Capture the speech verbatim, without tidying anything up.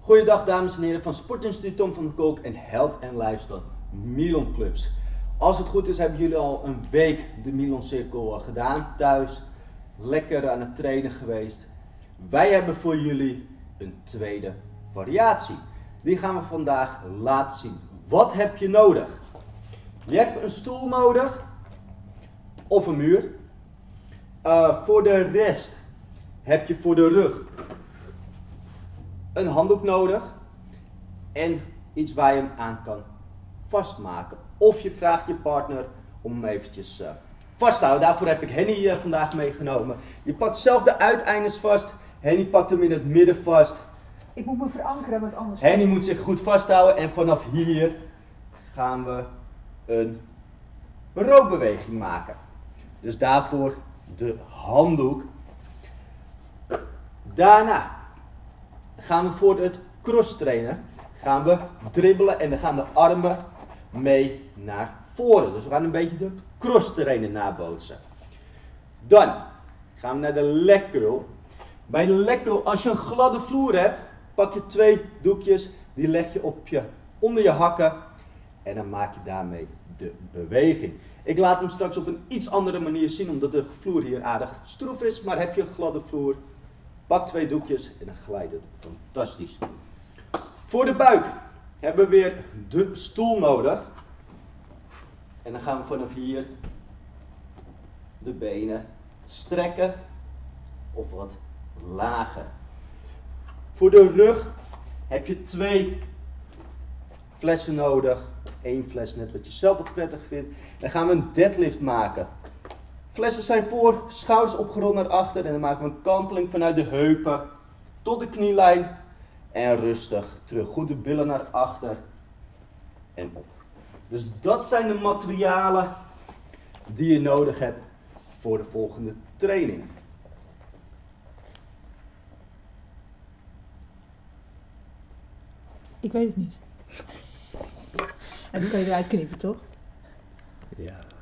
Goeiedag dames en heren van Sportinstituut Tom van der Kolk en Health and Lifestyle Milon Clubs. Als het goed is hebben jullie al een week de Milon Cirkel gedaan thuis. Lekker aan het trainen geweest. Wij hebben voor jullie een tweede variatie. Die gaan we vandaag laten zien. Wat heb je nodig? Je hebt een stoel nodig of een muur. Uh, voor de rest heb je voor de rug een handdoek nodig en iets waar je hem aan kan vastmaken. Of je vraagt je partner om hem eventjes uh, vast te houden. Daarvoor heb ik Henny uh, vandaag meegenomen. Je pakt zelf de uiteindes vast. Henny pakt hem in het midden vast. Ik moet me verankeren, want anders... Henny moet zich goed vasthouden en vanaf hier gaan we een rookbeweging maken. Dus daarvoor de handdoek. Daarna gaan we voor het cross trainen, gaan we dribbelen en dan gaan de armen mee naar voren. Dus we gaan een beetje de cross trainen nabootsen. Dan gaan we naar de leg curl. Bij de leg curl, als je een gladde vloer hebt, pak je twee doekjes, die leg je op je, onder je hakken en dan maak je daarmee de beweging. Ik laat hem straks op een iets andere manier zien, omdat de vloer hier aardig stroef is, maar heb je een gladde vloer, pak twee doekjes en dan glijdt het fantastisch. Voor de buik hebben we weer de stoel nodig. En dan gaan we vanaf hier de benen strekken of wat lager. Voor de rug heb je twee flessen nodig. Of één fles, net wat je zelf wat prettig vindt. Dan gaan we een deadlift maken. Flessen zijn voor, schouders opgerold naar achter en dan maken we een kanteling vanuit de heupen tot de knielijn en rustig terug. Goed de billen naar achter en op. Dus dat zijn de materialen die je nodig hebt voor de volgende training. Ik weet het niet. En die kan je eruit knippen, toch? Ja.